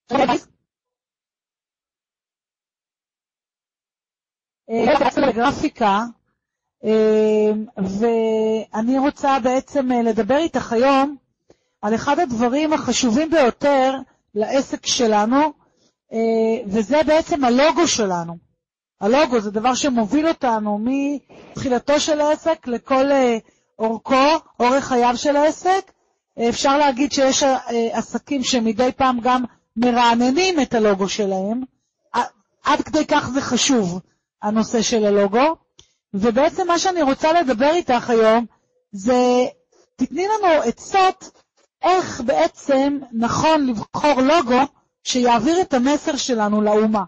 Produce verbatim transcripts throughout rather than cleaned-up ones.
גרפיקה, ואני רוצה בעצם לדבר איתך היום על אחד הדברים החשובים ביותר לעסק שלנו, וזה בעצם הלוגו שלנו. הלוגו זה דבר שמוביל אותנו מתחילתו של העסק לכל אורכו, אורך חייו של העסק. אפשר להגיד שיש עסקים שמדי פעם גם מרעננים את הלוגו שלהם, עד כדי כך זה חשוב הנושא של הלוגו. ובעצם מה שאני רוצה לדבר איתך היום זה תתני לנו עצות איך בעצם נכון לבחור לוגו שיעביר את המסר שלנו לאומה.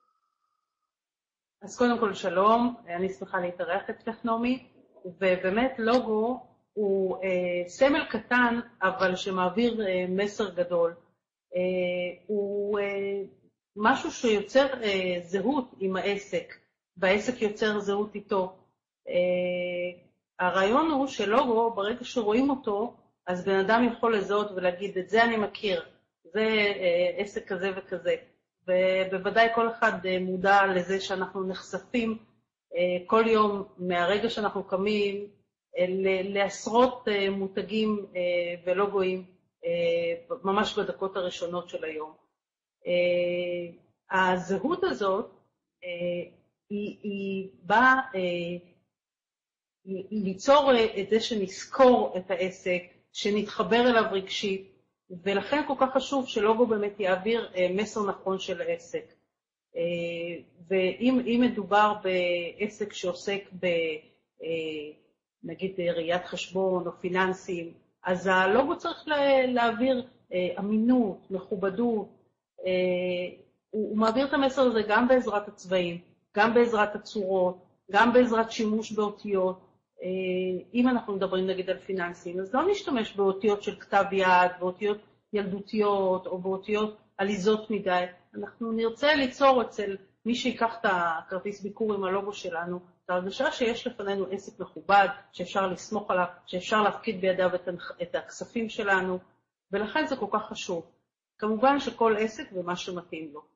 אז קודם כל שלום, אני שמחה להתארח אצלך נעמי, ובאמת לוגו הוא אה, סמל קטן אבל שמעביר אה, מסר גדול. אה, הוא אה, משהו שיוצר אה, זהות עם העסק, והעסק יוצר זהות איתו. אה, הרעיון הוא שלוגו ברגע שרואים אותו, אז בן אדם יכול לזהות ולהגיד את זה אני מכיר, זה אה, עסק כזה וכזה. ובוודאי כל אחד מודע לזה שאנחנו נחשפים כל יום מהרגע שאנחנו קמים לעשרות מותגים ולוגויים ממש בדקות הראשונות של היום. הזהות הזאת היא, היא באה ליצור את זה שנזכור את העסק, שנתחבר אליו רגשית, ולכן כל כך חשוב שלוגו באמת יעביר מסר נכון של העסק. ואם אם מדובר בעסק שעוסק ב, נגיד ראיית חשבון או פיננסים, אז הלוגו צריך להעביר אמינות, מכובדות. הוא מעביר את המסר הזה גם בעזרת הצבעים, גם בעזרת הצורות, גם בעזרת שימוש באותיות. אם אנחנו מדברים נגיד על פיננסים, אז לא נשתמש באותיות של כתב יד, באותיות ילדותיות או באותיות עליזות מדי. אנחנו נרצה ליצור אצל מי שיקח את הכרטיס ביקור עם הלוגו שלנו, את ההרגשה שיש לפנינו עסק מכובד, שאפשר לסמוך עליו, שאפשר להפקיד בידיו את הכספים שלנו, ולכן זה כל כך חשוב. כמובן שכל עסק ומה שמתאים לו.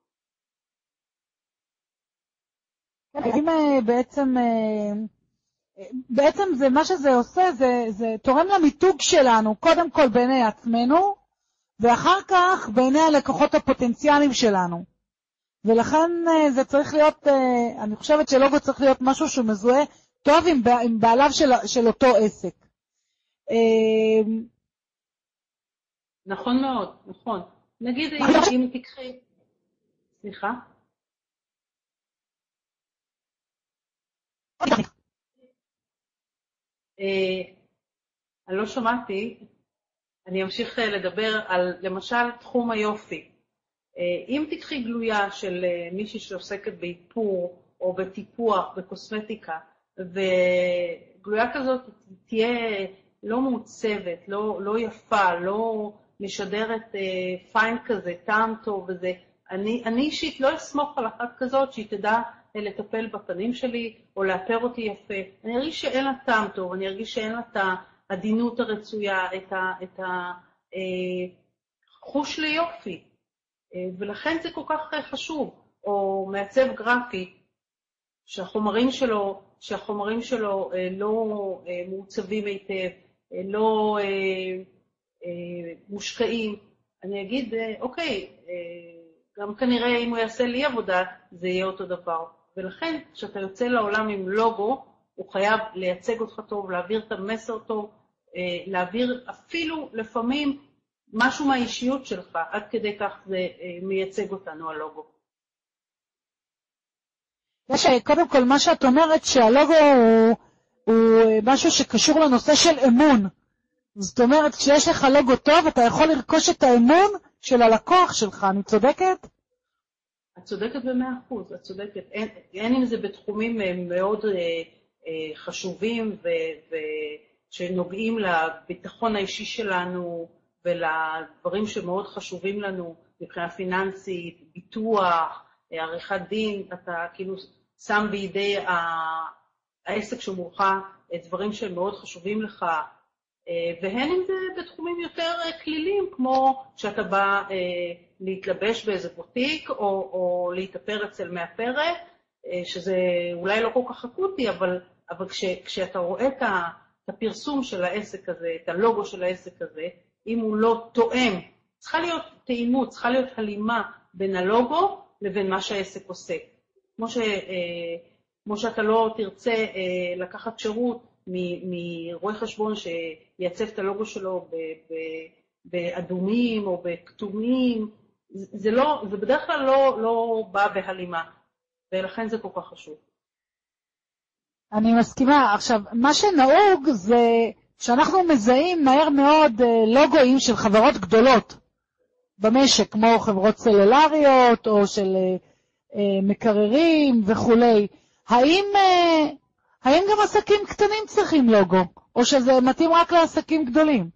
אם בעצם... בעצם זה מה שזה עושה, זה, זה תורם למיתוג שלנו, קודם כל בעיני עצמנו, ואחר כך בעיני הלקוחות הפוטנציאליים שלנו. ולכן זה צריך להיות, אני חושבת שלוגו צריך להיות משהו שמזוהה טוב עם, עם בעליו של, של אותו עסק. נכון מאוד, נכון. נגיד אם תקחי, סליחה? אני לא שמעתי, אני אמשיך לדבר על למשל תחום היופי. אם תקחי גלויה של מישהי שעוסקת באיפור או בטיפוח, בקוסמטיקה, וגלויה כזאת תהיה לא מעוצבת, לא, לא יפה, לא משדרת פיין כזה, טעם טוב וזה, אני, אני אישית לא אסמוך על אחת כזאת שהיא תדע לטפל בפנים שלי או לאפר אותי יפה. אני ארגיש שאין לה טעם טוב, אני ארגיש שאין לה את העדינות הרצויה, את, ה, את החוש ליופי. ולכן זה כל כך חשוב. או מעצב גרפי, שהחומרים שלו, שהחומרים שלו לא מעוצבים היטב, לא מושקעים. אני אגיד, אוקיי, גם כנראה אם הוא יעשה לי עבודה, זה יהיה אותו דבר. ולכן, כשאתה יוצא לעולם עם לוגו, הוא חייב לייצג אותך טוב, להעביר את המסר טוב, להעביר אפילו לפעמים משהו מהאישיות שלך, עד כדי כך זה מייצג אותנו הלוגו. יש, קודם כל, מה שאת אומרת שהלוגו הוא, הוא משהו שקשור לנושא של אמון. זאת אומרת, כשיש לך לוגו טוב, אתה יכול לרכוש את האמון של הלקוח שלך, אני צודקת? את צודקת במאה אחוז, את צודקת. אין, אין אם זה בתחומים מאוד אה, אה, חשובים ו, ושנוגעים לביטחון האישי שלנו ולדברים שמאוד חשובים לנו מבחינה פיננסית, ביטוח, עריכת דין, אתה כאילו שם בידי העסק שמולך דברים שמאוד חשובים לך, והן אם זה בתחומים יותר כלילים, כמו שאתה בא להתלבש באיזה בוטיק, או, או להתאפר אצל מאפרת, שזה אולי לא כל כך אקוטי, אבל, אבל כש, כשאתה רואה את הפרסום של העסק הזה, את הלוגו של העסק הזה, אם הוא לא תואם, צריכה להיות תאימות, צריכה להיות הלימה בין הלוגו לבין מה שהעסק עושה. כמו, ש, כמו שאתה לא תרצה לקחת שירות מרואי חשבון שייצב את הלוגו שלו באדומים או בכתומים, זה, לא, זה בדרך כלל לא, לא בא בהלימה, ולכן זה כל כך חשוב. אני מסכימה. עכשיו, מה שנהוג זה שאנחנו מזהים מהר מאוד לוגויים של חברות גדולות במשק, כמו חברות סלולריות או של מקררים וכולי. האם, האם גם עסקים קטנים צריכים לוגו, או שזה מתאים רק לעסקים גדולים?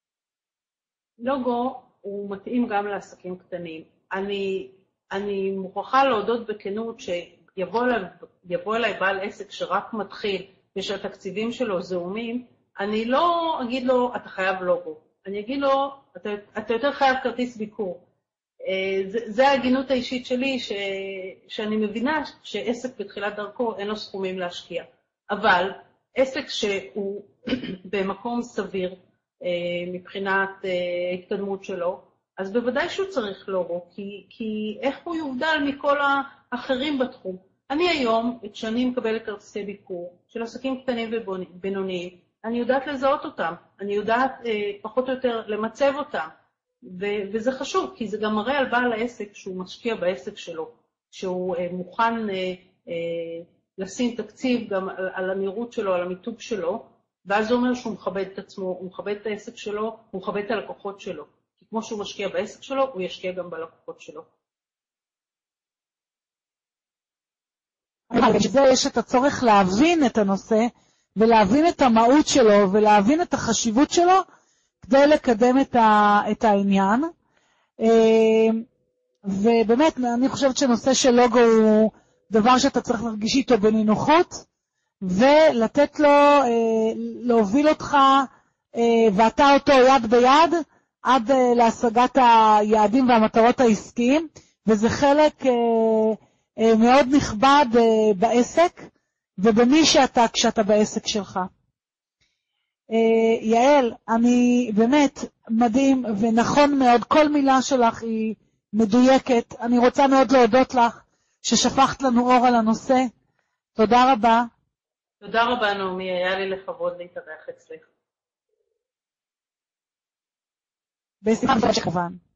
לוגו הוא מתאים גם לעסקים קטנים. אני, אני מוכרחה להודות בכנות שיבוא אליי, יבוא אליי בעל עסק שרק מתחיל ושהתקציבים שלו זעומים, אני לא אגיד לו, אתה חייב לוגו. אני אגיד לו, אתה, אתה יותר חייב כרטיס ביקור. זה, זה ההגינות האישית שלי, ש, שאני מבינה שעסק בתחילת דרכו אין לו סכומים להשקיע. אבל עסק שהוא במקום סביר מבחינת ההתקדמות שלו, אז בוודאי שהוא צריך לוגו, כי, כי איך הוא יובדל מכל האחרים בתחום. אני היום, כשאני מקבלת כרטיסי ביקור של עסקים קטנים ובינוניים, אני יודעת לזהות אותם, אני יודעת אה, פחות או יותר למצב אותם, ו- וזה חשוב, כי זה גם מראה על בעל העסק שהוא משקיע בעסק שלו, שהוא אה, מוכן אה, אה, לשים תקציב גם על, על הנראות שלו, על המיתוג שלו, ואז הוא אומר שהוא מכבד את עצמו, הוא מכבד את העסק שלו, הוא מכבד את הלקוחות שלו. כי כמו שהוא משקיע בעסק שלו, הוא ישקיע גם בלקוחות שלו. בזה יש את הצורך להבין את הנושא, ולהבין את המהות שלו, ולהבין את החשיבות שלו, כדי לקדם את, ה, את העניין. ובאמת, אני חושבת שנושא של לוגו הוא דבר שאתה צריך להרגיש איתו בנינוחות, ולתת לו, להוביל אותך, ואתה אותו יד ביד, עד להשגת היעדים והמטרות העסקיים, וזה חלק מאוד נכבד בעסק, ובמי שאתה כשאתה בעסק שלך. יעל, אני באמת מדהים ונכון מאוד, כל מילה שלך היא מדויקת. אני רוצה מאוד להודות לך ששפכת לנו אור על הנושא. תודה רבה. תודה רבה נעמי, היה לי לכבוד להתארח אצלך. בשמחה כמובן.